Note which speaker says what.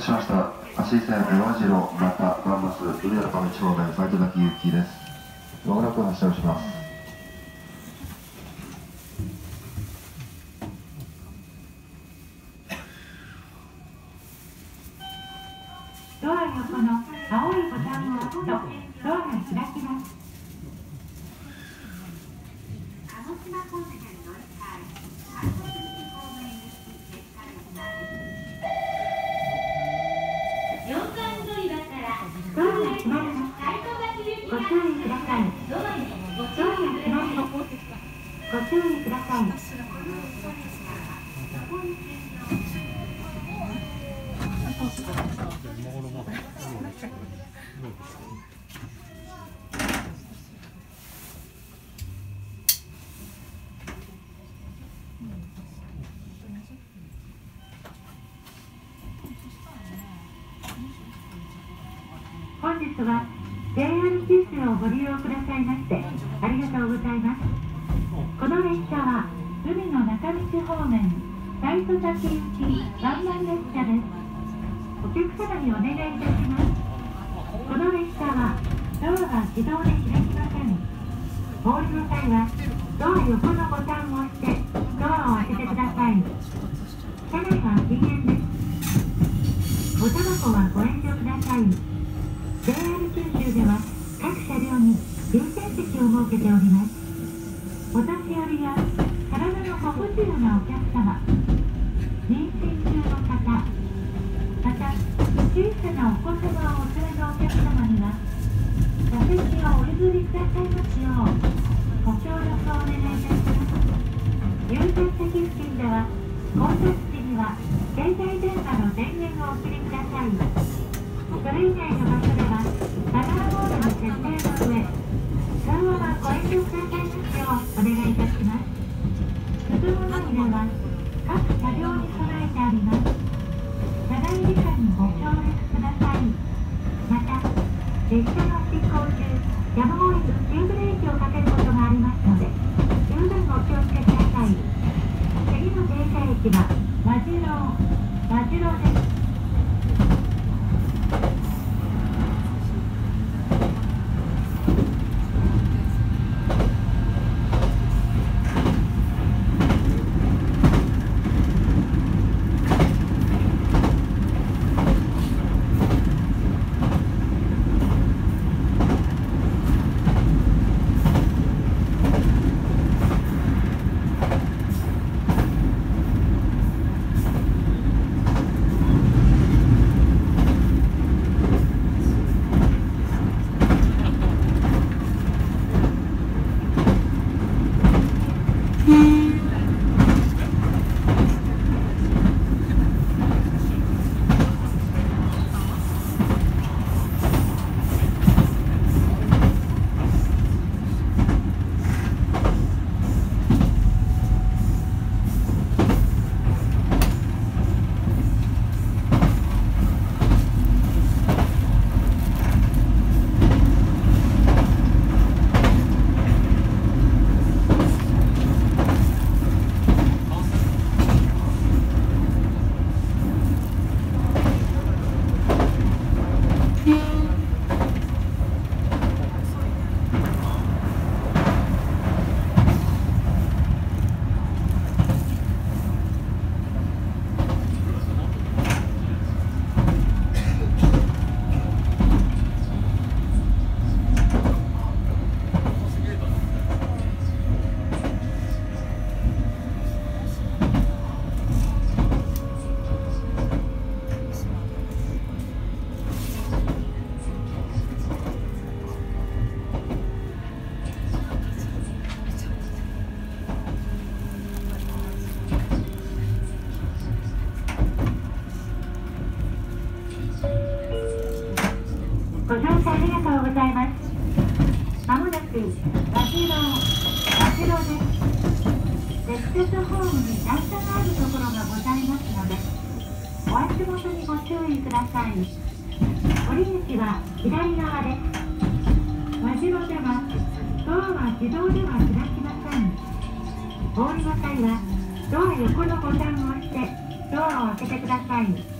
Speaker 1: しました。足線和次郎またバンバス上原道方面斉藤崎行きです。まもなく発車をします。
Speaker 2: ドア横の青いボタンを押すとドアが開きます。鹿児島方面へ乗り換え、関東方面行き列車です。4番乗り場からドアが閉まります。ご注意ください。ドアが閉まります。ご注意ください。本日は JR 九州をご利用くださいましてありがとうございます。この列車は海の中道方面斉戸崎行きワンマン列車です。お客様にお願いいたします。この列車はドアが自動で開きません。お降りの際はドア横のボタンを押してドアを開けてください。車内は禁煙です。おタバコはご遠慮ください。JR 九州では各車両に優先席を設けております。お年寄りや体のご不自由なお客様、妊娠中の方、また小さなお子様をお連れのお客様には座席をお譲りくださいますようご協力をお願いいたします。優先席付近では降車時には携帯電話の電源をお切りください。それ以外の場所ではマナーボードの設定の上通話はご遠慮くださいますようお願いいたします。進む前では各車両に備えてあります。車内理科にご協力ください。また列車の進行中やむを得ず急ブレーキをかけることがありますので十分お気をつけください。次の停車駅は和次郎です。ご乗車ありがとうございます。まもなく和次郎です。列車ホームに段差があるところがございますのでお足元にご注意ください。降り口は左側です。和次郎ではドアは自動では開きません。お降りの際はドア横のボタンを押してドアを開けてください。